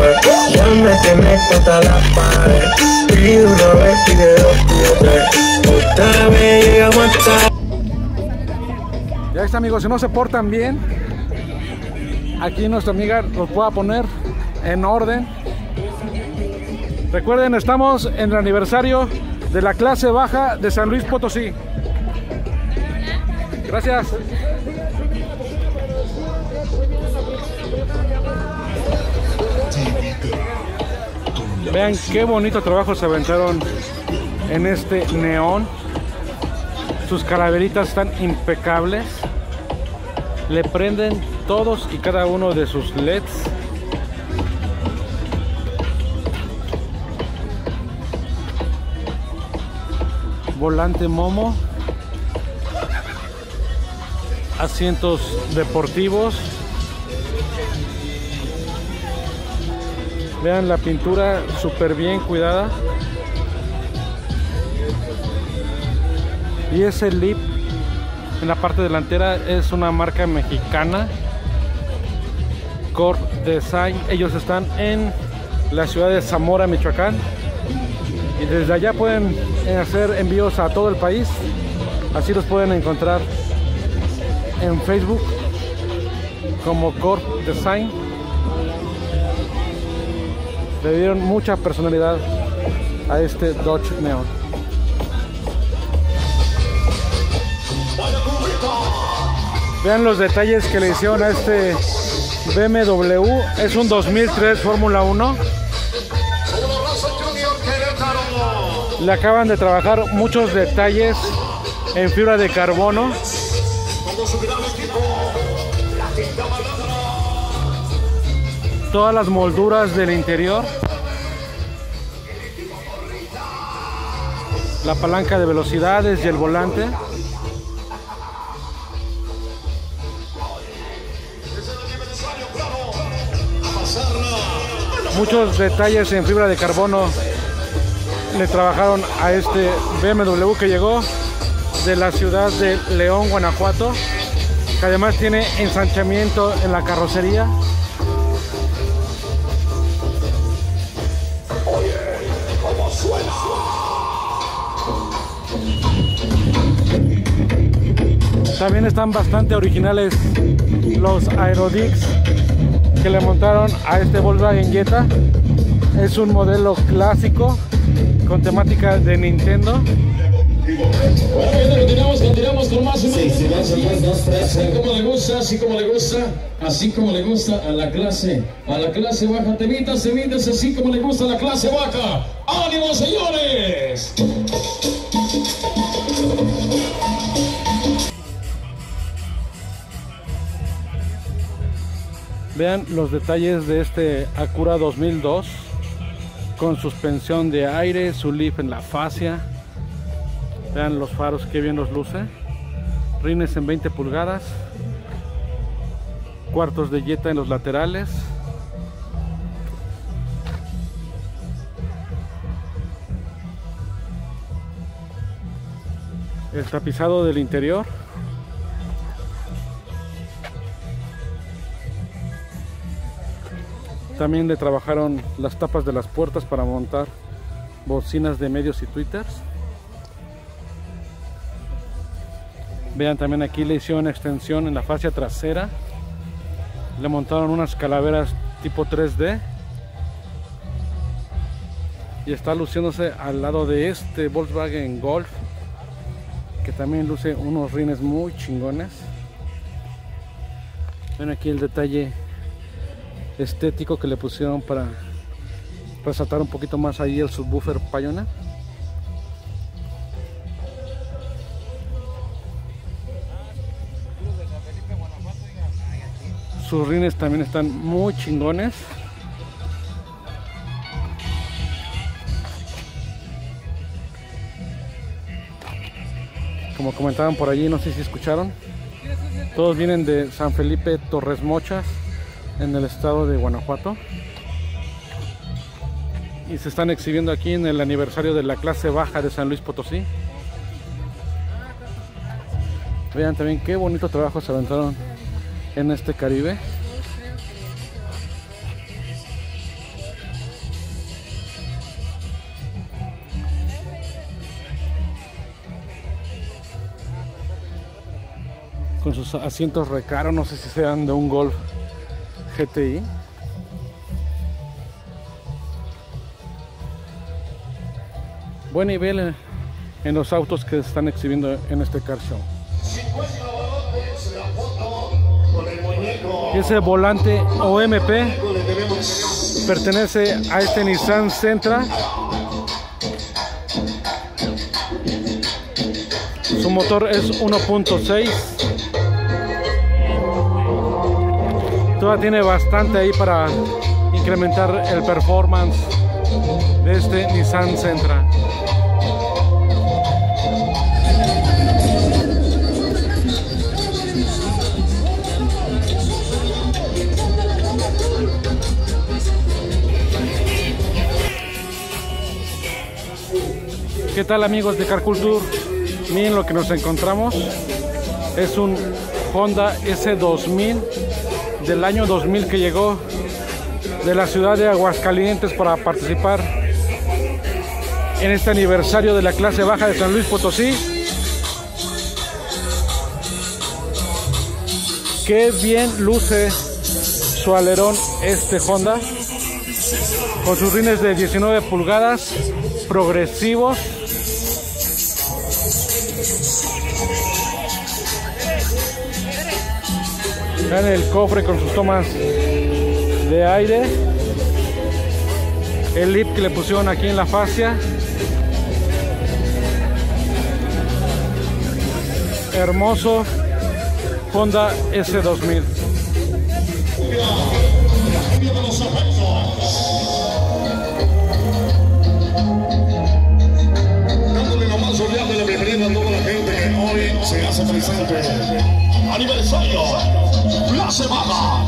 Ya me tienes contra la pared. Pide una vez, pide dos, pide tres. Otra vez llegamos hasta. Ya está, amigos, si no se portan bien, aquí nuestra amiga los pueda poner en orden. Recuerden, estamos en el aniversario de la clase baja de San Luis Potosí. Gracias. Vean qué bonito trabajo se aventaron en este neón. Sus calaveritas están impecables. Le prenden todos y cada uno de sus LEDs. Volante Momo. Asientos deportivos. Vean la pintura súper bien cuidada. Y ese lip en la parte delantera es una marca mexicana, Core Design. Ellos están en la ciudad de Zamora, Michoacán, y desde allá pueden hacer envíos a todo el país. Así los pueden encontrar en Facebook como Core Design. Le dieron mucha personalidad a este Dodge Neon. Vean los detalles que le hicieron a este BMW. Es un 2003 Fórmula 1. Le acaban de trabajar muchos detalles en fibra de carbono. Todas las molduras del interior. La palanca de velocidades y el volante. Muchos detalles en fibra de carbono le trabajaron a este BMW que llegó de la ciudad de León, Guanajuato, que además tiene ensanchamiento en la carrocería. También están bastante originales los Aerodix que le montaron a este Volkswagen Jetta. Es un modelo clásico con temática de Nintendo. Continuamos con más. Así como le gusta, así como le gusta, así como le gusta a la clase baja. Temitas, así como le gusta a la clase baja. ¡Ánimo, señores! Vean los detalles de este Acura 2002 con suspensión de aire, su leaf en la fascia. Vean los faros, que bien los luce. Rines en 20 pulgadas. Cuartos de Jetta en los laterales. El tapizado del interior. También le trabajaron las tapas de las puertas para montar bocinas de medios y tweeters. Vean, también aquí le hicieron extensión en la fascia trasera. Le montaron unas calaveras tipo 3D. Y está luciéndose al lado de este Volkswagen Golf, que también luce unos rines muy chingones. Ven aquí el detalle estético que le pusieron para resaltar un poquito más ahí el subwoofer Pioneer. Sus rines también están muy chingones. Como comentaban por allí, no sé si escucharon, todos vienen de San Felipe Torres Mochas, en el estado de Guanajuato, y se están exhibiendo aquí en el aniversario de la clase baja de San Luis Potosí. Vean también qué bonito trabajo se aventaron en este Caribe. con sus asientos recaros, no sé si sean de un Golf GTI. Buen nivel en los autos que se están exhibiendo en este car show. Ese volante OMP pertenece a este Nissan Sentra. Su motor es 1.6. Todavía tiene bastante ahí para incrementar el performance de este Nissan Sentra. ¿Qué tal, amigos de Car Culture? Miren lo que nos encontramos. Es un Honda S2000 del año 2000 que llegó de la ciudad de Aguascalientes para participar en este aniversario de la clase baja de San Luis Potosí. Qué bien luce su alerón este Honda, con sus rines de 19 pulgadas progresivos. Vean el cofre con sus tomas de aire, el lip que le pusieron aquí en la fascia. Hermoso Honda S2000. Dándole la más cordial de la bienvenida a toda la gente que hoy se hace presente. Aniversario, clase baja.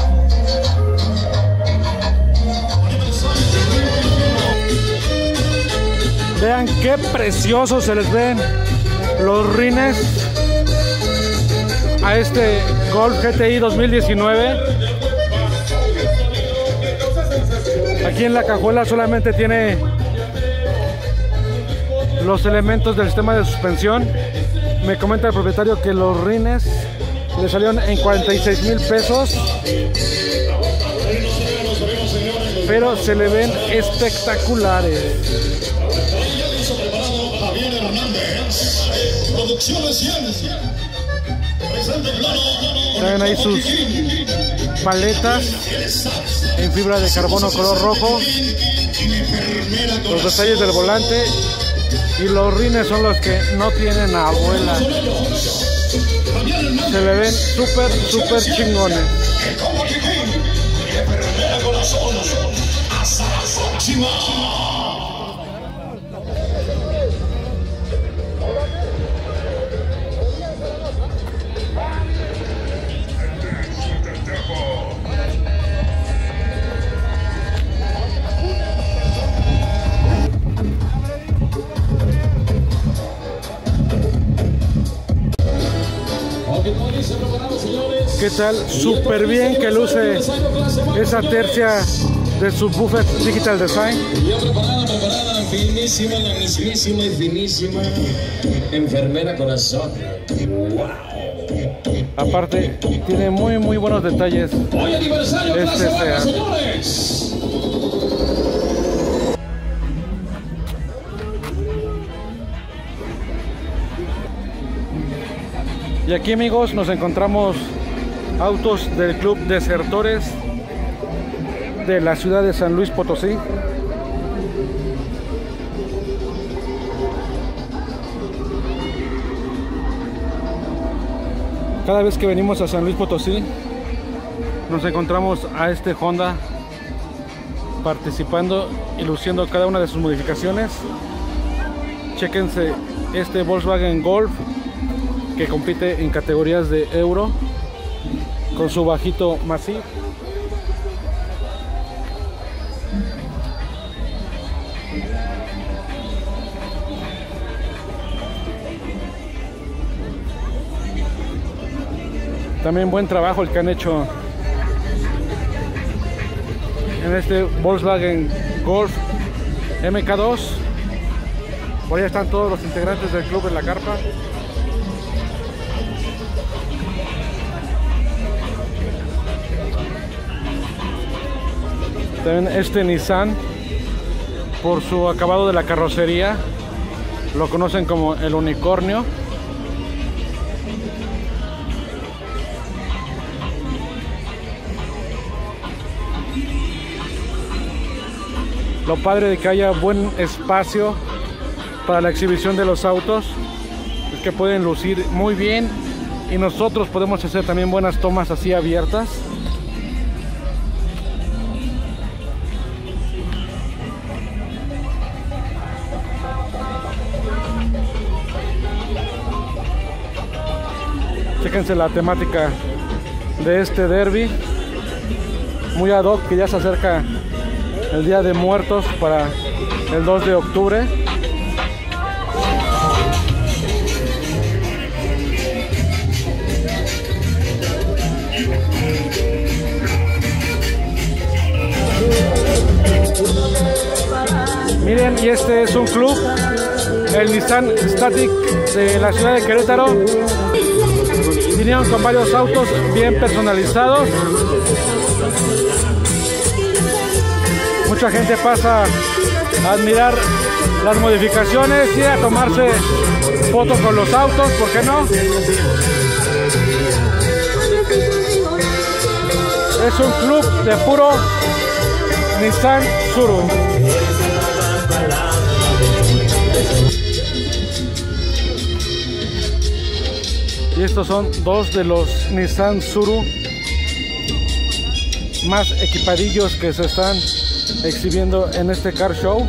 Vean qué preciosos se les ven los rines a este Golf GTI 2019. Aquí en la cajuela solamente tiene los elementos del sistema de suspensión. Me comenta el propietario que los rines le salieron en 46,000 pesos, pero se le ven espectaculares. Traen ahí sus paletas en fibra de carbono color rojo, los detalles del volante, y los rines son los que no tienen abuela. Se le ven súper chingones. ¿Qué tal? Súper bien que luce esa tercia de subwoofer Digital Design. Ya preparada, finísima, la mismísima y finísima enfermera corazón. Wow. Aparte, tiene muy buenos detalles. Hoy aniversario clase baja, señores. Y aquí, amigos, nos encontramos autos del Club Desertores de la ciudad de San Luis Potosí. Cada vez que venimos a San Luis Potosí nos encontramos a este Honda participando y luciendo cada una de sus modificaciones. Chéquense este Volkswagen Golf que compite en categorías de Euro con su bajito Massive. También buen trabajo el que han hecho en este Volkswagen Golf MK2. Por ahí están todos los integrantes del club en la carpa. También este Nissan, por su acabado de la carrocería, lo conocen como el unicornio. Lo padre de que haya buen espacio para la exhibición de los autos es que pueden lucir muy bien y nosotros podemos hacer también buenas tomas así abiertas. Chéquense la temática de este derby, muy ad hoc, que ya se acerca el Día de Muertos para el 2 de octubre. Miren, y este es un club, el Nissan Static de la ciudad de Querétaro. Vinieron con varios autos bien personalizados. Mucha gente pasa a admirar las modificaciones y a tomarse fotos con los autos, ¿por qué no? Es un club de puro Nissan Tsuru. Y estos son dos de los Nissan Tsuru más equipadillos que se están exhibiendo en este car show.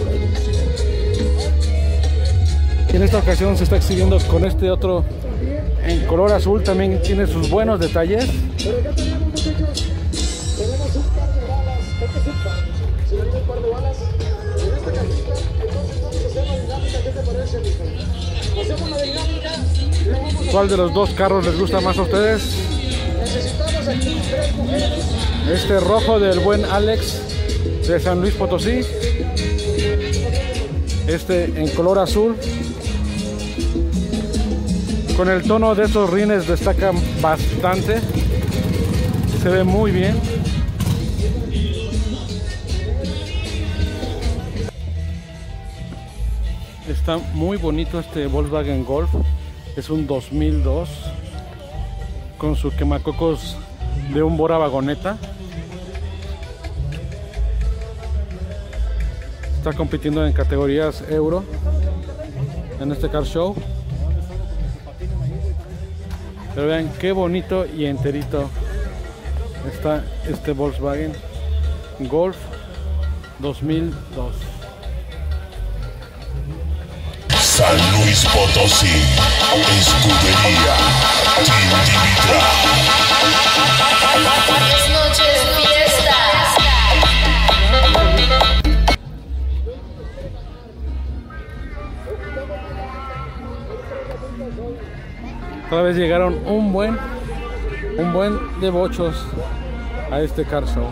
Y en esta ocasión se está exhibiendo con este otro en color azul, también tiene sus buenos detalles. Pero ya tenemos, muchachos, tenemos un par de balas. Este es un par. Si le digo un par de balas en esta cajita, entonces vamos a hacer la dinámica. ¿Qué te parece, mijo? Hacemos la dinámica. ¿Cuál de los dos carros les gusta más a ustedes? Necesitamos aquí 3 mujeres. Este rojo del buen Alex de San Luis Potosí. Este en color azul. Con el tono de estos rines destaca bastante. Se ve muy bien. Está muy bonito este Volkswagen Golf. Es un 2002 con su quemacocos de un Bora vagoneta. Está compitiendo en categorías Euro en este car show. Pero vean qué bonito y enterito está este Volkswagen Golf 2002. San Luis Potosí, escudería Team Dimitra. Es noche de fiesta. Otra vez llegaron un buen de bochos a este car show.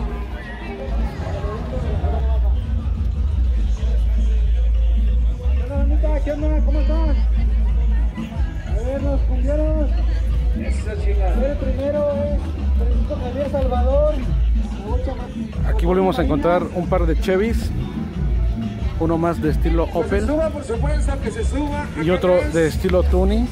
¿Qué onda? ¿Cómo están? A ver, los cumbieros. A ver, primero es Francisco Javier Salvador. Aquí volvemos a encontrar un par de Chevys, uno más de estilo Opel Suba, por supuesto, que se suba. y otro de estilo tuning.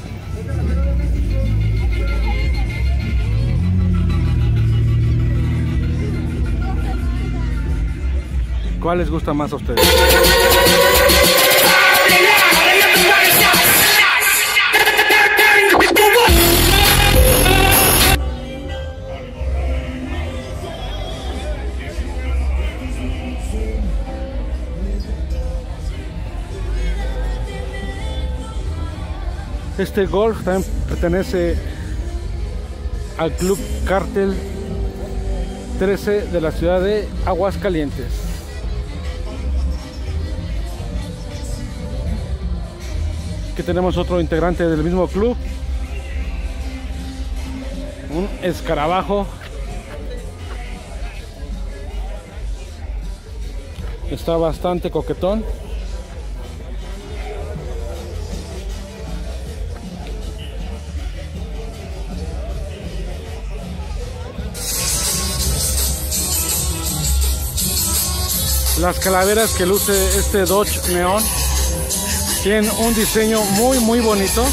¿Cuál les gusta más a ustedes? Este Golf también pertenece al Club Cártel 13 de la ciudad de Aguascalientes. Aquí tenemos otro integrante del mismo club, un escarabajo. Está bastante coquetón. las calaveras que luce este Dodge Neon. Tienen un diseño muy bonito.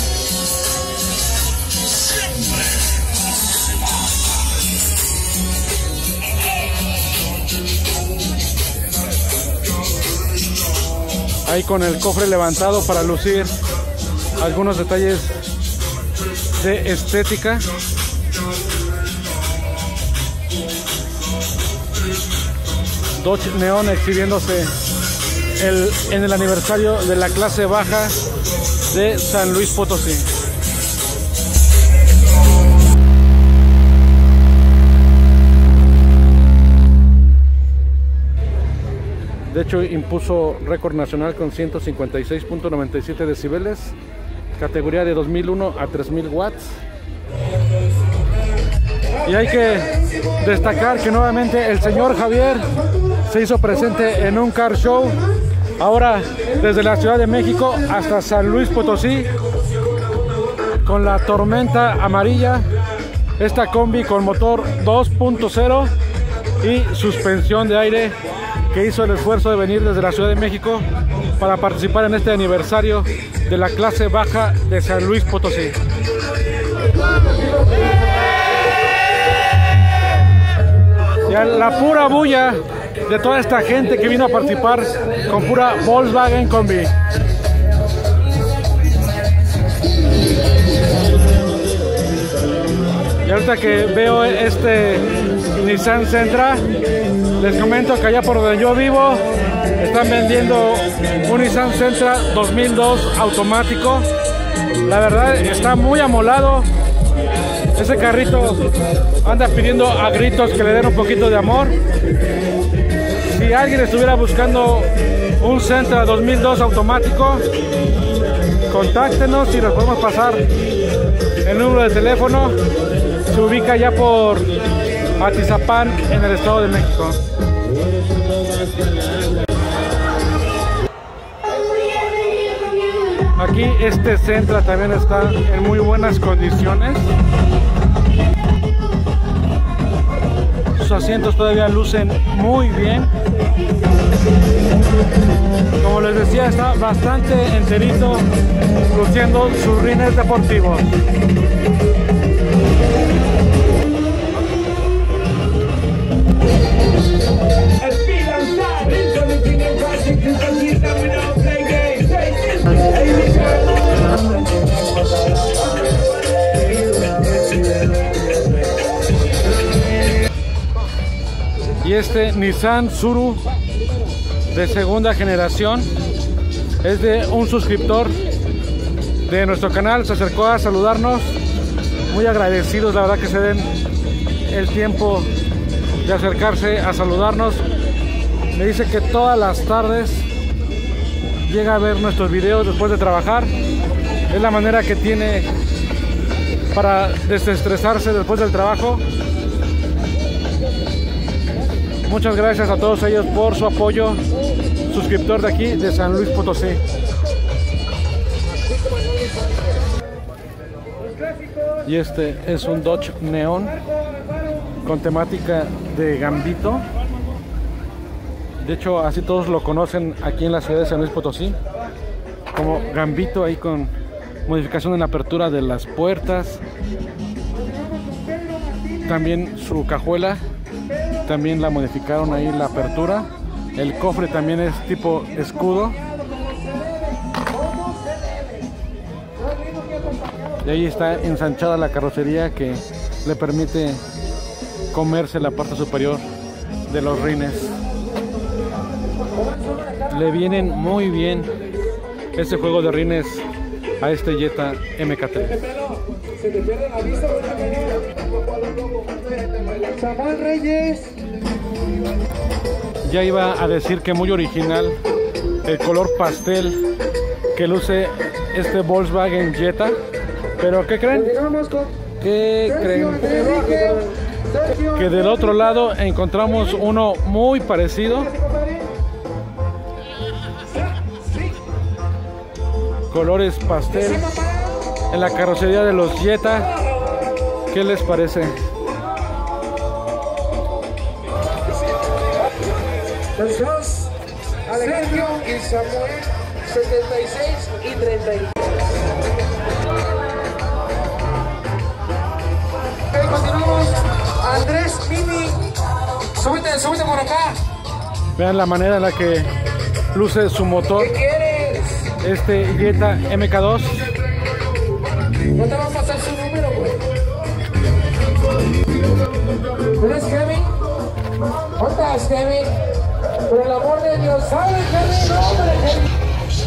Ahí con el cofre levantado para lucir algunos detalles de estética. Dodge Neon exhibiéndose en el aniversario de la clase baja de San Luis Potosí. De hecho, impuso récord nacional con 156.97 decibeles, categoría de 2001 a 3000 watts. Y hay que destacar que nuevamente el señor Javier se hizo presente en un car show, ahora desde la Ciudad de México hasta San Luis Potosí, con la Tormenta amarilla, esta combi con motor 2.0 y suspensión de aire, que hizo el esfuerzo de venir desde la Ciudad de México para participar en este aniversario de la clase baja de San Luis Potosí. Y a la pura bulla de toda esta gente que vino a participar con pura Volkswagen combi. Y ahorita que veo este Nissan Sentra, les comento que allá por donde yo vivo están vendiendo un Nissan Sentra 2002 automático. La verdad está muy amolado. Ese carrito anda pidiendo a gritos que le den un poquito de amor. Si alguien estuviera buscando un Sentra 2002 automático, contáctenos y nos podemos pasar el número de teléfono. Se ubica ya por Atizapán, en el Estado de México. Aquí este Sentra también está en muy buenas condiciones. Sus asientos todavía lucen muy bien. Como les decía, está bastante enterito, luciendo sus rines deportivos. Y este Nissan Tsuru de segunda generación es de un suscriptor de nuestro canal. Se acercó a saludarnos, muy agradecidos, la verdad, que se den el tiempo de acercarse a saludarnos. Me dice que todas las tardes llega a ver nuestros videos después de trabajar. Es la manera que tiene para desestresarse después del trabajo. Muchas gracias a todos ellos por su apoyo. Suscriptor de aquí, de San Luis Potosí. Y este es un Dodge Neon con temática de Gambito. De hecho, así todos lo conocen aquí en la ciudad de San Luis Potosí, como Gambito, ahí con modificación en la apertura de las puertas. También su cajuela, también la modificaron ahí la apertura. El cofre también es tipo escudo. Y ahí está ensanchada la carrocería, que le permite comerse la parte superior de los rines. Le vienen muy bien este juego de rines a este Jetta MK3. Ya iba a decir que muy original el color pastel que luce este Volkswagen Jetta, pero ¿qué creen? ¿Qué creen? Que del otro lado encontramos uno muy parecido. Colores pastel en la carrocería de los Jetta. ¿Qué les parece? Sergio y Samuel, 76 y 30. Ok, continuamos. Andrés Mini, súbete por acá. Vean la manera en la que luce su motor. ¿Qué quieres? Este Jetta MK2. No te va a pasar su número, güey. ¿Tú eres Kevin? ¿Dónde estás, Kevin? Por el amor de Dios, ¿sabes, Kevin? No, hombre, Kevin.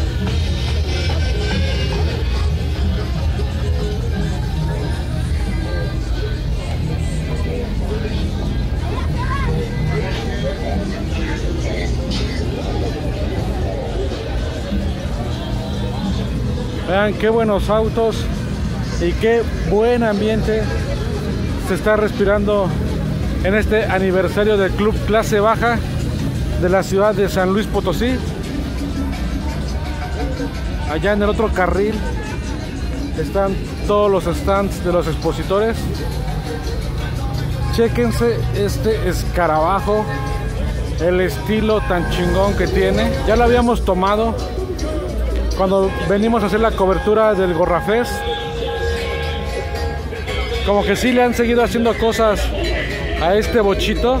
Vean qué buenos autos y qué buen ambiente se está respirando en este aniversario del Club Clase Baja de la ciudad de San Luis Potosí. Allá en el otro carril están todos los stands de los expositores. Chéquense este escarabajo, el estilo tan chingón que tiene. Ya lo habíamos tomado cuando venimos a hacer la cobertura del Gorrafest. Como que sí le han seguido haciendo cosas a este bochito.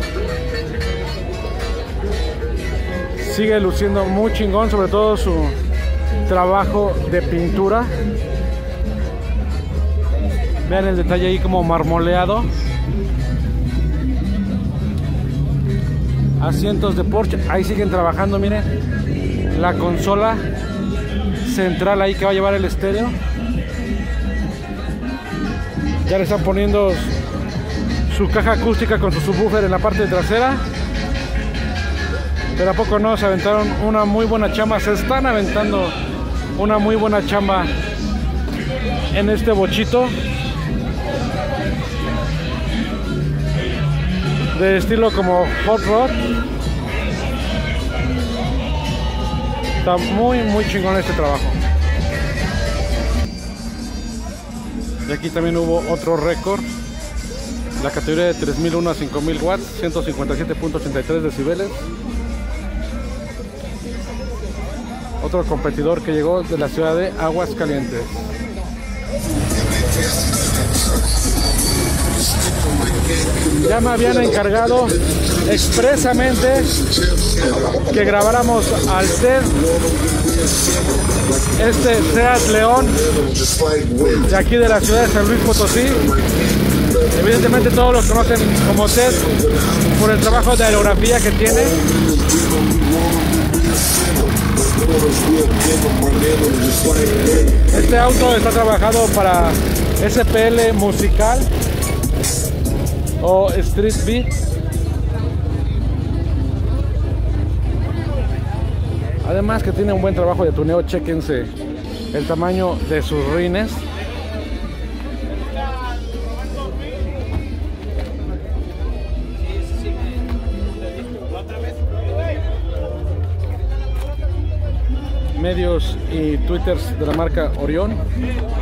Sigue luciendo muy chingón, sobre todo su trabajo de pintura. Vean el detalle ahí como marmoleado. Asientos de Porsche, ahí siguen trabajando, miren. La consola central ahí que va a llevar el estéreo. Ya le están poniendo su caja acústica con su subwoofer en la parte trasera. Pero a poco no se aventaron una muy buena chamba. Se están aventando una muy buena chamba en este bochito de estilo como hot rod. Está muy chingón este trabajo. Y aquí también hubo otro récord. La categoría de 3001 a 5000 watts, 157.83 decibeles. Otro competidor que llegó de la ciudad de Aguascalientes. Ya me habían encargado expresamente que grabáramos al Seat, este Seat León de aquí de la ciudad de San Luis Potosí. Evidentemente todos lo conocen como Seat por el trabajo de aerografía que tiene. Este auto está trabajado para SPL Musical o Street Beats. Además que tiene un buen trabajo de tuneo. Chéquense el tamaño de sus rines. Medios y twitters de la marca Orión.